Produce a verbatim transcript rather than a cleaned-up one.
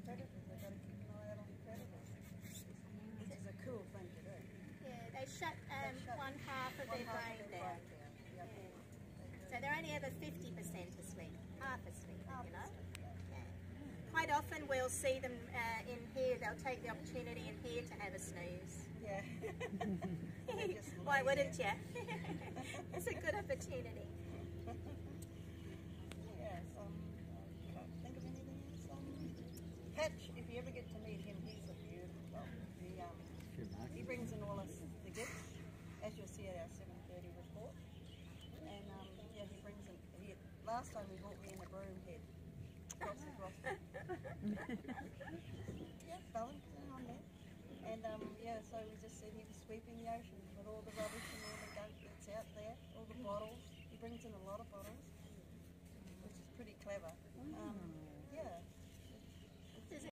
predators. They've got to keep an eye out on the predators, which is a cool thing to do. Yeah, they shut, um, They shut one half of one their half brain of their down. brain down. Yep. Yeah. So they're only ever fifty percent asleep, half asleep, Half you know. asleep, yeah. Yeah. Quite often we'll see them uh, in here, they'll take the opportunity in here to have a snooze. Yeah. Why wouldn't you? It's a good opportunity. Yes, um, I can't think of anything else. Um, Patch, if you ever get to meet him, he's a beautiful dog. He, um, he brings in all us the gifts, as you'll see at our seven thirty report. And um, yeah, he brings in, he, last time he brought me in a broom head. Across the crossing. Yeah, balancing on there. And um, yeah, so we just said he was sweeping the ocean with all the rubbish and all the gunk that's out there, all the bottles. He brings in a lot of bottles, which is pretty clever. Um,